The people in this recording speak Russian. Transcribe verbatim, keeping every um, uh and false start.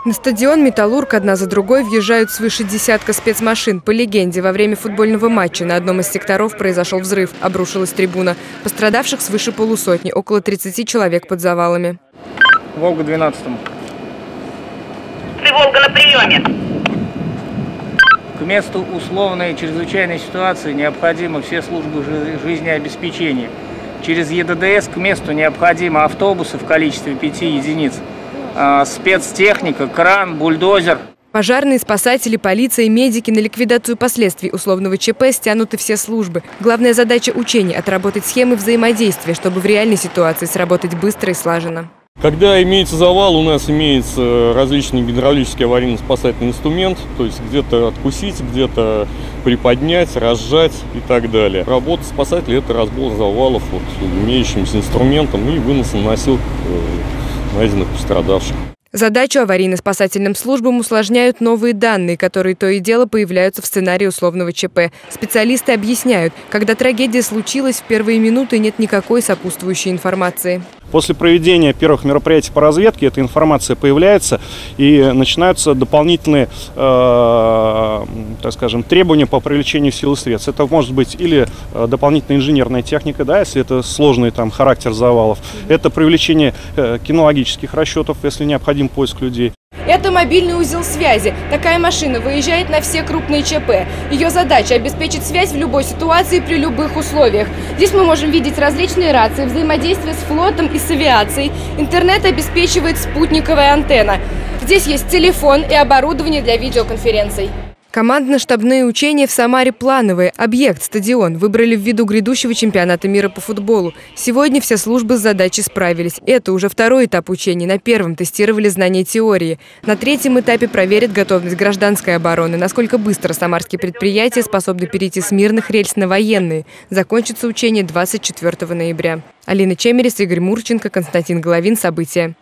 На стадион «Металлург» одна за другой въезжают свыше десятка спецмашин. По легенде, во время футбольного матча на одном из секторов произошел взрыв, обрушилась трибуна. Пострадавших свыше полусотни, около тридцати человек под завалами. Волга двенадцатому. Ты Волга на приеме. К месту условной чрезвычайной ситуации необходимы все службы жизнеобеспечения. Через ЕДДС к месту необходимы автобусы в количестве пяти единиц. Спецтехника, кран, бульдозер. Пожарные, спасатели, полиция и медики. На ликвидацию последствий условного ЧП стянуты все службы. Главная задача учений – отработать схемы взаимодействия, чтобы в реальной ситуации сработать быстро и слаженно. Когда имеется завал, у нас имеется различный гидравлический аварийно-спасательный инструмент, то есть где-то откусить, где-то приподнять, разжать и так далее. Работа спасателя – это разбор завалов вот, имеющимся инструментом и вынос на носилках найденных пострадавших. Задачу аварийно-спасательным службам усложняют новые данные, которые то и дело появляются в сценарии условного ЧП. Специалисты объясняют, когда трагедия случилась, в первые минуты нет никакой сопутствующей информации. После проведения первых мероприятий по разведке эта информация появляется и начинаются дополнительные, э, так скажем, требования по привлечению сил и средств. Это может быть или дополнительная инженерная техника, да, если это сложный там характер завалов. Это привлечение э, кинологических расчетов, если необходим поиск людей. Это мобильный узел связи. Такая машина выезжает на все крупные ЧП. Ее задача – обеспечить связь в любой ситуации при любых условиях. Здесь мы можем видеть различные рации, взаимодействие с флотом и с авиацией. Интернет обеспечивает спутниковая антенна. Здесь есть телефон и оборудование для видеоконференций. Командно-штабные учения в Самаре плановые. Объект, стадион, выбрали ввиду грядущего чемпионата мира по футболу. Сегодня все службы с задачей справились. Это уже второй этап учений. На первом тестировали знания теории. На третьем этапе проверят готовность гражданской обороны. Насколько быстро самарские предприятия способны перейти с мирных рельс на военные. Закончится учение двадцать четвёртого ноября. Алина Чемерис, Игорь Мурченко, Константин Головин. События.